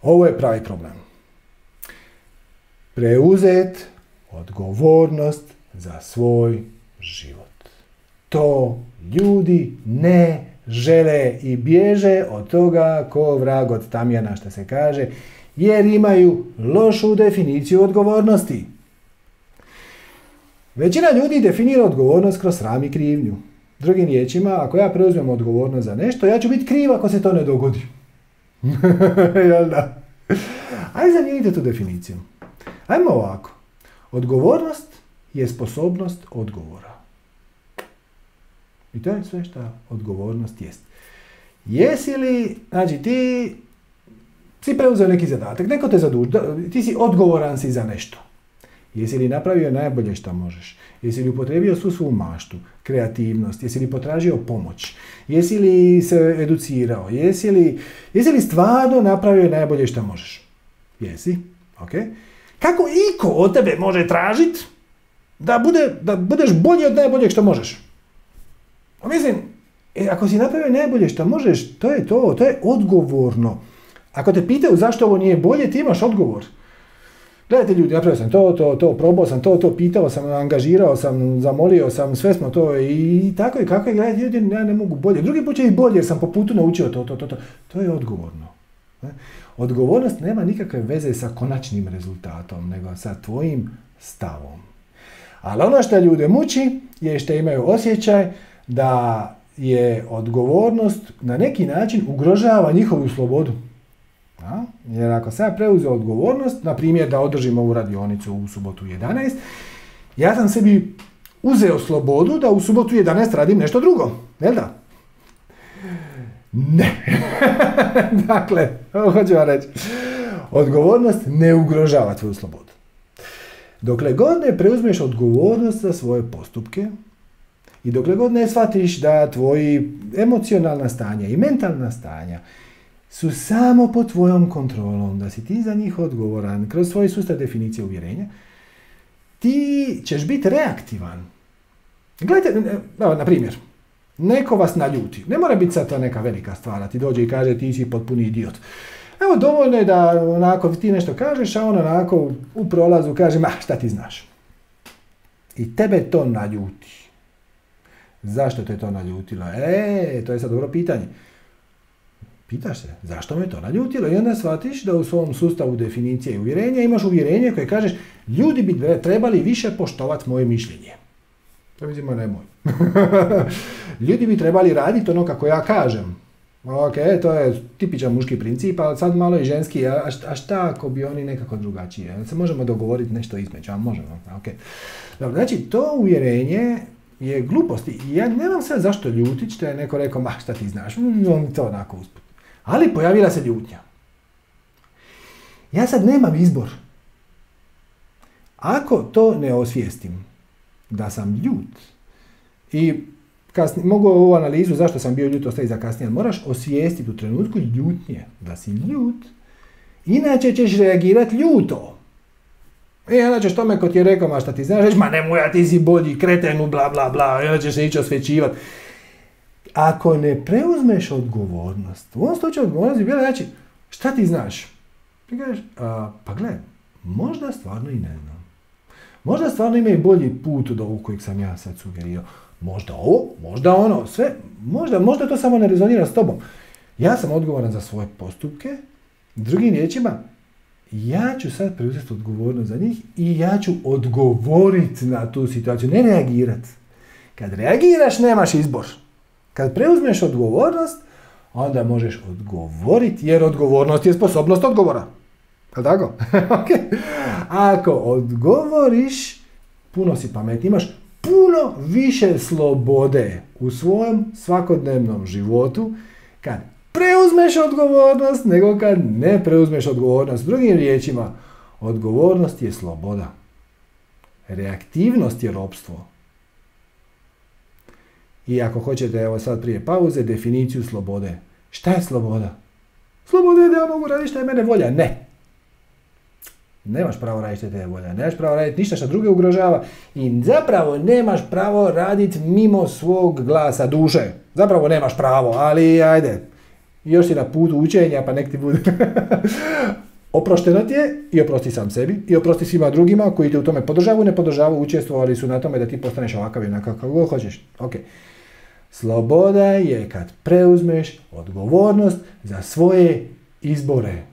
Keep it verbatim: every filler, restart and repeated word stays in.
Ovo je pravi problem. Preuzet odgovornost za svoj život. To ljudi ne žele i bježe od toga ko vrag od tamjana, što se kaže, jer imaju lošu definiciju odgovornosti. Većina ljudi definira odgovornost kroz sram i krivnju. Drugim riječima, ako ja preuzmem odgovornost za nešto, ja ću biti kriv ako se to ne dogodi. Jel da? Ajde zamijenite tu definiciju. Ajmo ovako. Odgovornost je sposobnost odgovora. I to je sve što odgovornost jest. Jesi li, znači ti si preuzeo neki zadatak, neko te zaduži, ti si odgovoran si za nešto. Jesi li napravio najbolje što možeš? Jesi li upotrijebio svu svu maštu, kreativnost? Jesi li potražio pomoć? Jesi li se educirao? Jesi li, jesi li stvarno napravio najbolje što možeš? Jesi, ok. Kako iko od tebe može tražiti da, bude, da budeš bolji od najboljeg što možeš? A mislim, e, ako si napravio najbolje što možeš, to je to, to je odgovorno. Ako te pitaju zašto ovo nije bolje, ti imaš odgovor. Gledajte ljudi, napravio sam to, to, to, probao sam to, to, pitao sam, angažirao sam, zamolio sam, sve smo to i tako i kako je, gledajte ljudi, ja ne mogu bolje. Drugi put će i bolje jer sam po putu naučio to, to, to, to. To je odgovorno. Odgovornost nema nikakve veze sa konačnim rezultatom, nego sa tvojim stavom. Ali ono što ljude muči je što imaju osjećaj da je odgovornost na neki način ugrožava njihovu slobodu. A? Jer ako sam ja preuzeo odgovornost, na primjer da održim ovu radionicu u subotu jedanaest, ja sam sebi uzeo slobodu da u subotu jedanaest radim nešto drugo. Jel da? Ne. Dakle, hoću vam reći, odgovornost ne ugrožava tvoju slobodu. Dokle god ne preuzmeš odgovornost za svoje postupke i dokle god ne shvatiš da tvoji emocionalna stanja i mentalna stanja su samo pod tvojom kontrolom, da si ti za njih odgovoran kroz svoj sustav definicije uvjerenja, ti ćeš biti reaktivan. Gledajte, na primjer, neko vas naljuti. Ne mora biti sad to neka velika stvar, ti dođe i kaže ti si potpuni idiot. Evo, dovoljno je da onako ti nešto kažeš, a on onako u prolazu kaže, ma šta ti znaš. I tebe to naljuti. Zašto te to naljutilo? E, to je sad dobro pitanje. Pitaš se, zašto me to naljutilo? I onda shvatiš da u svom sustavu definicije i uvjerenja imaš uvjerenje koje kažeš, ljudi bi trebali više poštovati moje mišljenje. To mi zimo nemoj. Ljudi bi trebali raditi ono kako ja kažem. Ok, to je tipičan muški princip, ali sad malo i ženski. A, a šta ako bi oni nekako drugačije? Se možemo dogovoriti nešto između, a možemo. Okay. Dobro, znači, to uvjerenje je gluposti. Ja nemam sad zašto ljutit što je neko rekao, ma šta ti znaš, on to onako usput. Ali pojavila se ljutnja. Ja sad nemam izbor. Ako to ne osvijestim, da sam ljut, i kasnije, mogu ovu analizu zašto sam bio ljut ostavi za kasnije, ali moraš osvijestiti u trenutku ljutnje da si ljut, inače ćeš reagirati ljuto. I onda ćeš tome ko ti je rekao, ma šta ti znaš, reći, ma nemoj, ja ti si bolji, kretenu, bla, bla, bla, i onda ćeš se ići osvećivati. Ako ne preuzmeš odgovornost, u ovom slučaju odgovornost bi bila, znači, šta ti znaš? Ti kažeš, a, pa gledaj, možda stvarno i ne znam. Možda stvarno ima i bolji put od ovog kojeg sam ja sad sugerirao. Možda ovo, možda ono, sve, možda, možda to samo ne rezonira s tobom. Ja sam odgovoran za svoje postupke, drugim riječima, ja ću sad preuzeti odgovornost za njih i ja ću odgovoriti na tu situaciju, ne reagirati. Kad reagiraš, nemaš izbor. Kad preuzmeš odgovornost, onda možeš odgovoriti, jer odgovornost je sposobnost odgovora. Je tako? Okay. Ako odgovoriš, puno si pametni, imaš puno više slobode u svojem svakodnevnom životu kad preuzmeš odgovornost nego kad ne preuzmeš odgovornost. Drugim riječima, odgovornost je sloboda. Reaktivnost je ropstvo. I ako hoćete, evo sad prije pauze, definiciju slobode. Šta je sloboda? Sloboda je da ja mogu raditi što je mene volja. Ne. Nemaš pravo raditi što te je volja. Nemaš pravo raditi ništa što druge ugrožava. I zapravo nemaš pravo raditi mimo svog glasa duše. Zapravo nemaš pravo, ali ajde. I još si na putu učenja, pa nek ti bude. Oprošteno ti je i oprosti sam sebi i oprosti svima drugima koji te u tome podržavu, ne podržavu, učestvovali su na tome da ti postaneš ovakav i onakav kako god hoćeš. Ok. Sloboda je kad preuzmeš odgovornost za svoje izbore.